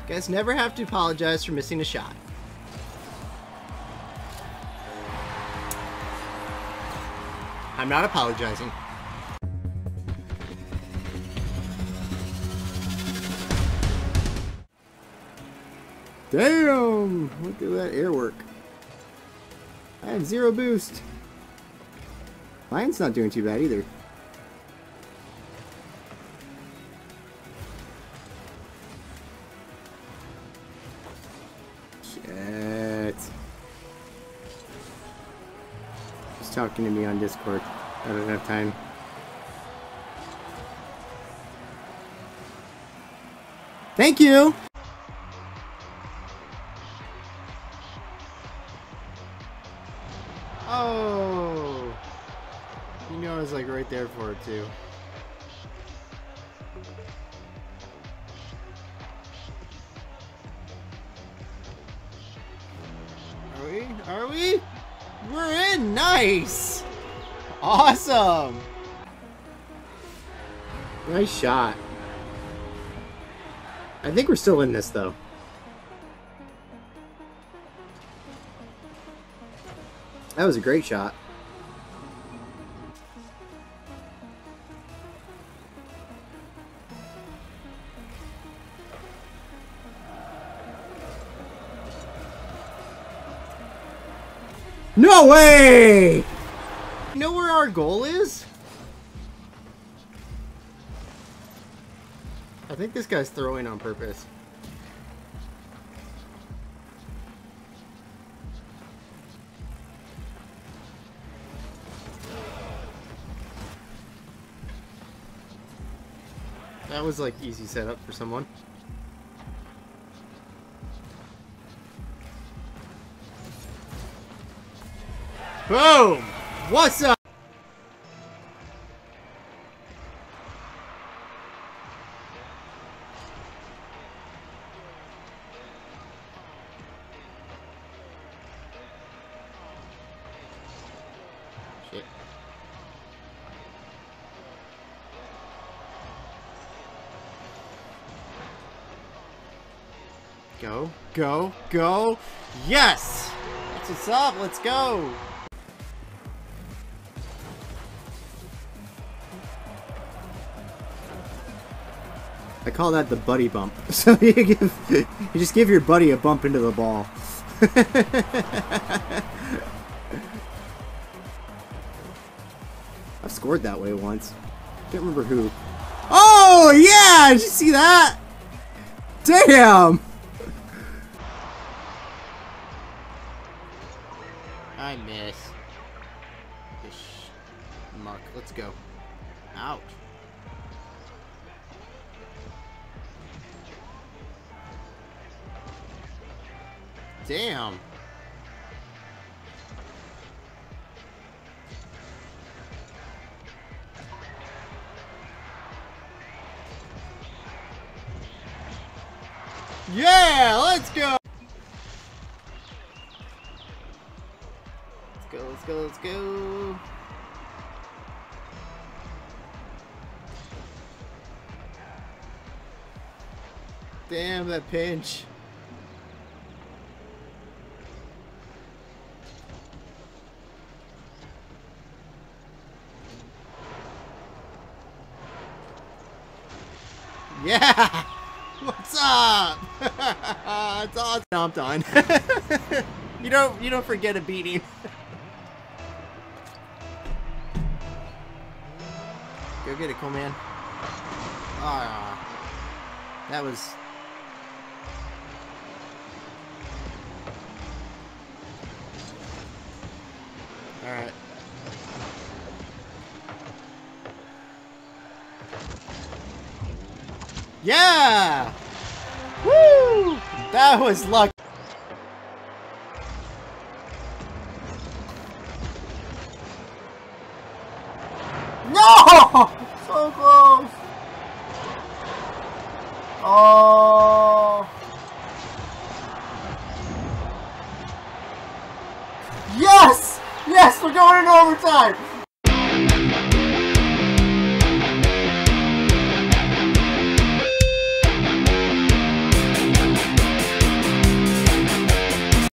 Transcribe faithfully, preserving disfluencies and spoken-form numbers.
You guys never have to apologize for missing a shot. I'm not apologizing. Damn! Look at that air work. I had zero boost. Mine's not doing too bad either. Shit. He's talking to me on Discord. I don't have time. Thank you! Oh! You know I was like right there for it too. Are we? Are we? We're in! Nice! Awesome! Nice shot. I think we're still in this though. That was a great shot. No way! You know where our goal is? I think this guy's throwing on purpose. That was like easy setup for someone. Boom! What's up? Shit. Go, go, go. Yes! That's what's up. Let's go. I call that the buddy bump. So you give, you just give your buddy a bump into the ball. I've scored that way once. Can't remember who. Oh yeah! Did you see that? Damn! I miss. Fish. Mark, let's go. Ouch. Damn. Yeah, let's go. Let's go, let's go, let's go. Damn, that pinch. Yeah! What's up? It's awesome. No, I'm done. you don't you don't forget a beating. Go get it, cool man. Ah, that was. All right. Yeah! Woo! That was luck. No! So close. Oh. Yes! Yes, we're going in overtime.